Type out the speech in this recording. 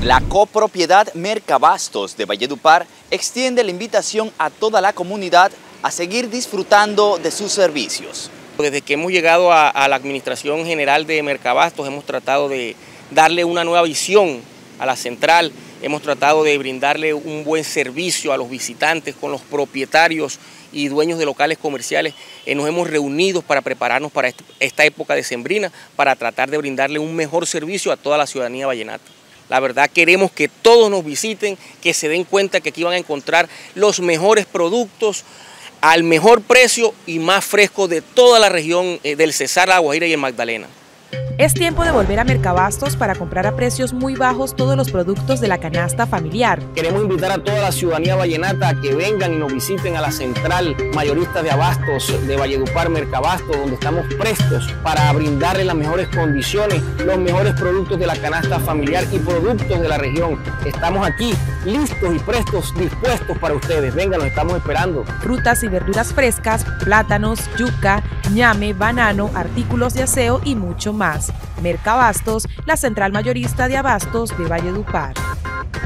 La copropiedad Mercabastos de Valledupar extiende la invitación a toda la comunidad a seguir disfrutando de sus servicios. Desde que hemos llegado a la Administración General de Mercabastos hemos tratado de darle una nueva visión a la central, hemos tratado de brindarle un buen servicio a los visitantes con los propietarios y dueños de locales comerciales. Nos hemos reunido para prepararnos para esta época decembrina, para tratar de brindarle un mejor servicio a toda la ciudadanía vallenata. La verdad queremos que todos nos visiten, que se den cuenta que aquí van a encontrar los mejores productos al mejor precio y más fresco de toda la región del Cesar, La Guajira y el Magdalena. Es tiempo de volver a Mercabastos para comprar a precios muy bajos todos los productos de la canasta familiar. Queremos invitar a toda la ciudadanía vallenata a que vengan y nos visiten a la central mayorista de abastos de Valledupar, Mercabastos, donde estamos prestos para brindarles las mejores condiciones, los mejores productos de la canasta familiar y productos de la región. Estamos aquí listos y prestos, dispuestos para ustedes. Vengan, los estamos esperando. Frutas y verduras frescas, plátanos, yuca, ñame, banano, artículos de aseo y mucho más. Mercabastos, la central mayorista de abastos de Valledupar.